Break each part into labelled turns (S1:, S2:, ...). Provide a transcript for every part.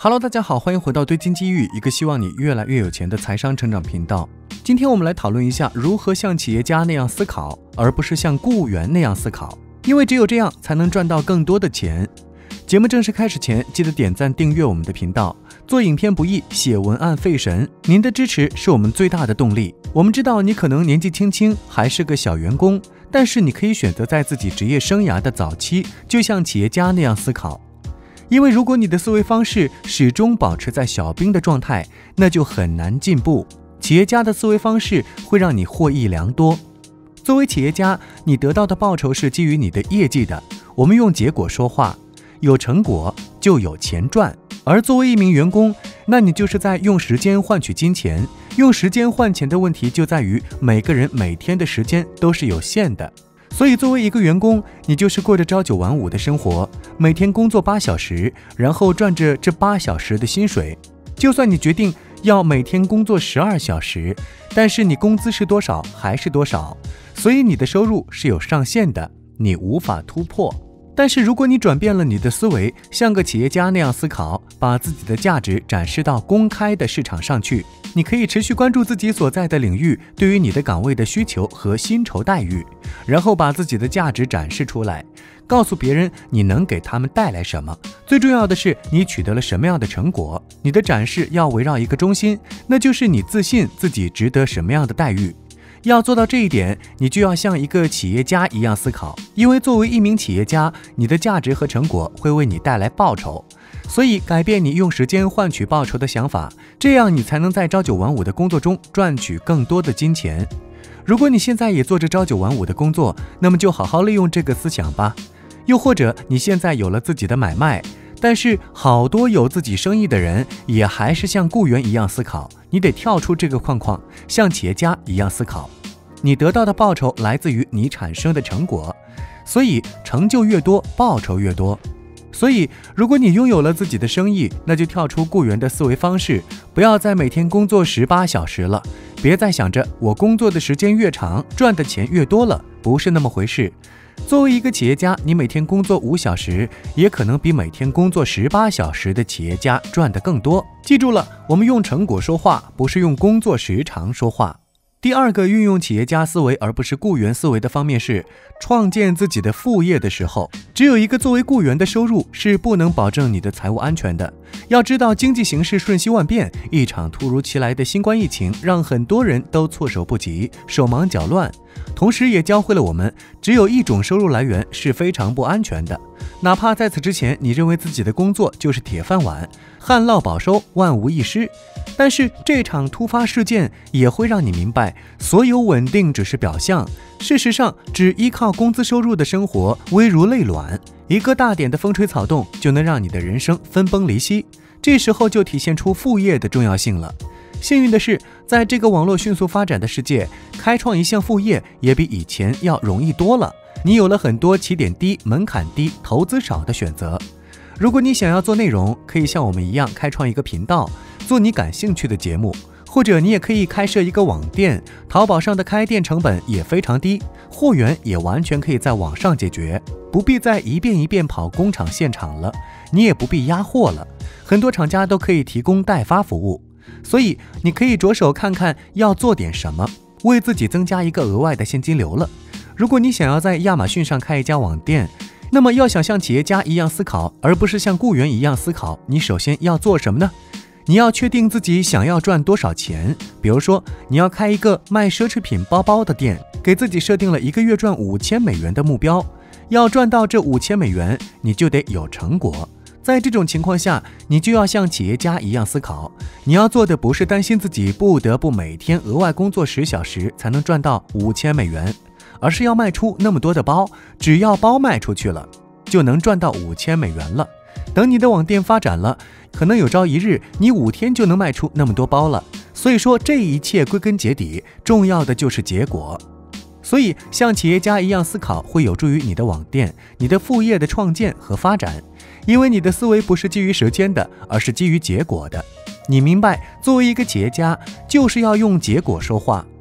S1: Hello， 大家好，欢迎回到堆金机遇，一个希望你越来越有钱的财商成长频道。今天我们来讨论一下如何像企业家那样思考，而不是像雇务员那样思考，因为只有这样才能赚到更多的钱。节目正式开始前，记得点赞订阅我们的频道。做影片不易，写文案费神，您的支持是我们最大的动力。我们知道你可能年纪轻轻，还是个小员工，但是你可以选择在自己职业生涯的早期，就像企业家那样思考。因为如果你的思维方式始终保持在小兵的状态，那就很难进步。企业家的思维方式会让你获益良多。作为企业家，你得到的报酬是基于你的业绩的，我们用结果说话，有成果就有钱赚。而作为一名员工，那你就是在用时间换取金钱。用时间换钱的问题就在于每个人每天的时间都是有限的。所以作为一个员工，你就是过着朝9晚5的生活，每天工作8小时，然后赚着这8小时的薪水。就算你决定要每天工作12小时，但是你工资是多少还是多少，所以你的收入是有上限的，你无法突破。但是如果你转变了你的思维，像个企业家那样思考，把自己的价值展示到公开的市场上去，你可以持续关注自己所在的领域对于你的岗位的需求和薪酬待遇，然后把自己的价值展示出来，告诉别人你能给他们带来什么。最重要的是你取得了什么样的成果。你的展示要围绕一个中心，那就是你自信自己值得什么样的待遇。要做到这一点，你就要像一个企业家一样思考，因为作为一名企业家，你的价值和成果会为你带来报酬。所以改变你用时间换取报酬的想法，这样你才能在朝9晚5的工作中赚取更多的金钱。如果你现在也做着朝9晚5的工作，那么就好好利用这个思想吧。又或者你现在有了自己的买卖，但是好多有自己生意的人也还是像雇员一样思考，你得跳出这个框框，像企业家一样思考。你得到的报酬来自于你产生的成果，所以成就越多，报酬越多。所以如果你拥有了自己的生意，那就跳出雇员的思维方式，不要再每天工作18小时了，别再想着我工作的时间越长，赚的钱越多了，不是那么回事。作为一个企业家，你每天工作5小时，也可能比每天工作18小时的企业家赚得更多。记住了，我们用成果说话，不是用工作时长说话。第二个运用企业家思维而不是雇员思维的方面是，创建自己的副业的时候，只有一个作为雇员的收入是不能保证你的财务安全的。要知道经济形势瞬息万变，一场突如其来的新冠疫情让很多人都措手不及，手忙脚乱，同时也教会了我们，只有一种收入来源是非常不安全的。哪怕在此之前你认为自己的工作就是铁饭碗，旱涝保收，万无一失，但是这场突发事件也会让你明白，所有稳定只是表象。事实上，只依靠工资收入的生活危如累卵，一个大点的风吹草动就能让你的人生分崩离析。这时候就体现出副业的重要性了。幸运的是，在这个网络迅速发展的世界，开创一项副业也比以前要容易多了。你有了很多起点低、门槛低、投资少的选择。如果你想要做内容，可以像我们一样开创一个频道，做你感兴趣的节目，或者你也可以开设一个网店，淘宝上的开店成本也非常低，货源也完全可以在网上解决，不必再一遍一遍跑工厂现场了，你也不必压货了，很多厂家都可以提供代发服务。所以你可以着手看看要做点什么，为自己增加一个额外的现金流了。如果你想要在亚马逊上开一家网店，那么要想像企业家一样思考，而不是像雇员一样思考，你首先要做什么呢？你要确定自己想要赚多少钱。比如说你要开一个卖奢侈品包包的店，给自己设定了1个月赚5000美元的目标。要赚到这5000美元，你就得有成果。在这种情况下，你就要像企业家一样思考，你要做的不是担心自己不得不每天额外工作10小时才能赚到5000美元，而是要卖出那么多的包，只要包卖出去了，就能赚到5000美元了。等你的网店发展了，可能有朝一日你5天就能卖出那么多包了。所以说这一切归根结底，重要的就是结果。所以像企业家一样思考，会有助于你的网店、你的副业的创建和发展。因为你的思维不是基于时间的，而是基于结果的。你明白，作为一个企业家，就是要用结果说话。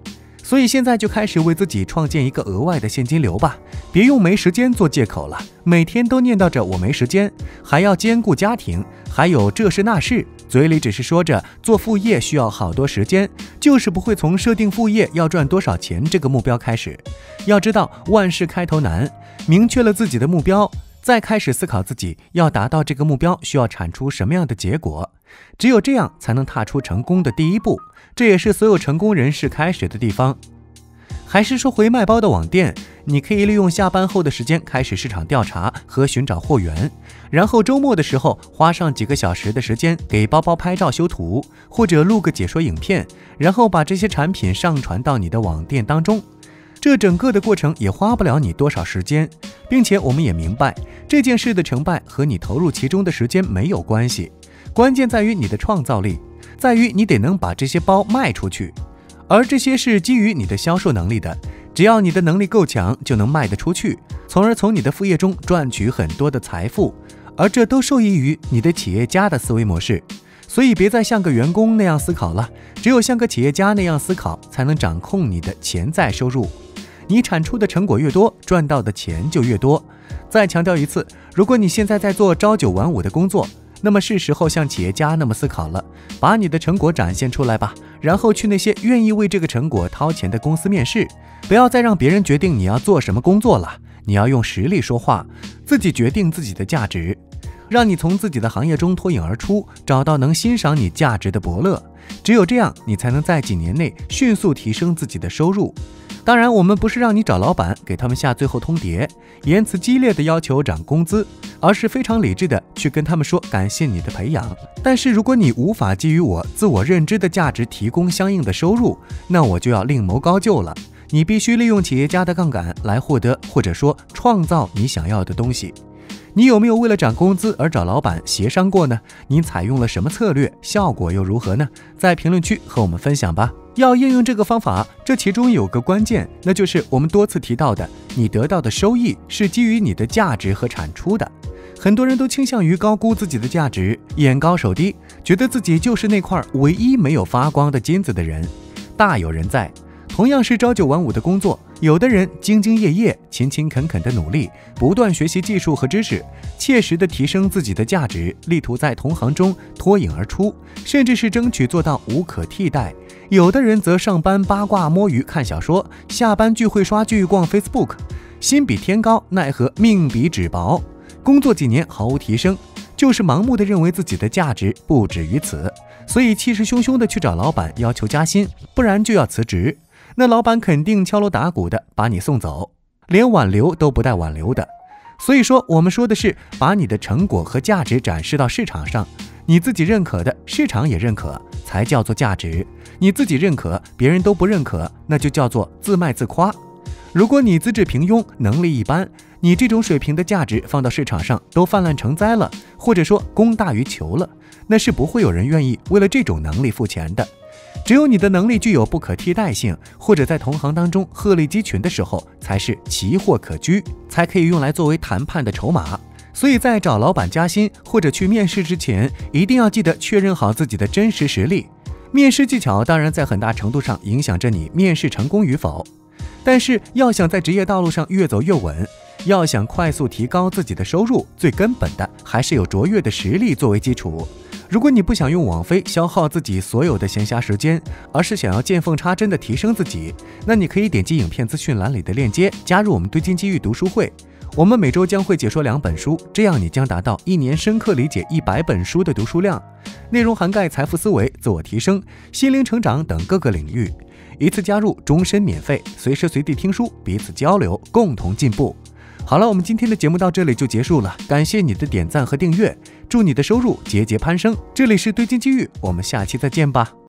S1: 所以现在就开始为自己创建一个额外的现金流吧，别用没时间做借口了，每天都念叨着我没时间，还要兼顾家庭，还有这事那事，嘴里只是说着做副业需要好多时间，就是不会从设定副业要赚多少钱这个目标开始。要知道万事开头难，明确了自己的目标，再开始思考自己要达到这个目标需要产出什么样的结果，只有这样才能踏出成功的第一步，这也是所有成功人士开始的地方。还是说回卖包的网店，你可以利用下班后的时间开始市场调查和寻找货源，然后周末的时候花上几个小时的时间给包包拍照修图，或者录个解说影片，然后把这些产品上传到你的网店当中。这整个的过程也花不了你多少时间，并且我们也明白这件事的成败和你投入其中的时间没有关系，关键在于你的创造力，在于你得能把这些包卖出去，而这些是基于你的销售能力的，只要你的能力够强，就能卖得出去，从而从你的副业中赚取很多的财富，而这都受益于你的企业家的思维模式。所以别再像个员工那样思考了，只有像个企业家那样思考，才能掌控你的潜在收入。你产出的成果越多，赚到的钱就越多。再强调一次，如果你现在在做朝9晚5的工作，那么是时候像企业家那么思考了，把你的成果展现出来吧，然后去那些愿意为这个成果掏钱的公司面试。不要再让别人决定你要做什么工作了，你要用实力说话，自己决定自己的价值，让你从自己的行业中脱颖而出，找到能欣赏你价值的伯乐。只有这样，你才能在几年内迅速提升自己的收入。当然，我们不是让你找老板给他们下最后通牒，言辞激烈的要求涨工资，而是非常理智的去跟他们说感谢你的培养。但是如果你无法基于我自我认知的价值提供相应的收入，那我就要另谋高就了。你必须利用企业家的杠杆来获得或者说创造你想要的东西。你有没有为了涨工资而找老板协商过呢？你采用了什么策略？效果又如何呢？在评论区和我们分享吧。要应用这个方法，这其中有个关键，那就是我们多次提到的，你得到的收益是基于你的价值和产出的。很多人都倾向于高估自己的价值，眼高手低，觉得自己就是那块唯一没有发光的金子的人。大有人在。同样是朝9晚5的工作，有的人兢兢业业、勤勤恳恳的努力，不断学习技术和知识，切实的提升自己的价值，力图在同行中脱颖而出，甚至是争取做到无可替代。有的人则上班八卦摸鱼看小说，下班聚会刷剧逛 Facebook， 心比天高，奈何命比纸薄，工作几年毫无提升，就是盲目的认为自己的价值不止于此，所以气势汹汹的去找老板要求加薪，不然就要辞职。那老板肯定敲锣打鼓的把你送走，连挽留都不带挽留的。所以说，我们说的是把你的成果和价值展示到市场上，你自己认可的，市场也认可，才叫做价值。你自己认可，别人都不认可，那就叫做自卖自夸。如果你资质平庸，能力一般，你这种水平的价值放到市场上都泛滥成灾了，或者说供大于求了，那是不会有人愿意为了这种能力付钱的。只有你的能力具有不可替代性，或者在同行当中鹤立鸡群的时候，才是奇货可居，才可以用来作为谈判的筹码。所以在找老板加薪或者去面试之前，一定要记得确认好自己的真实实力。面试技巧当然在很大程度上影响着你面试成功与否，但是要想在职业道路上越走越稳，要想快速提高自己的收入，最根本的还是有卓越的实力作为基础。如果你不想用网飞消耗自己所有的闲暇时间，而是想要见缝插针的提升自己，那你可以点击影片资讯栏里的链接，加入我们堆金机遇读书会。我们每周将会解说2本书，这样你将达到1年深刻理解100本书的读书量，内容涵盖财富思维、自我提升、心灵成长等各个领域。一次加入，终身免费，随时随地听书，彼此交流，共同进步。好了，我们今天的节目到这里就结束了，感谢你的点赞和订阅，祝你的收入节节攀升。这里是堆金机遇，我们下期再见吧。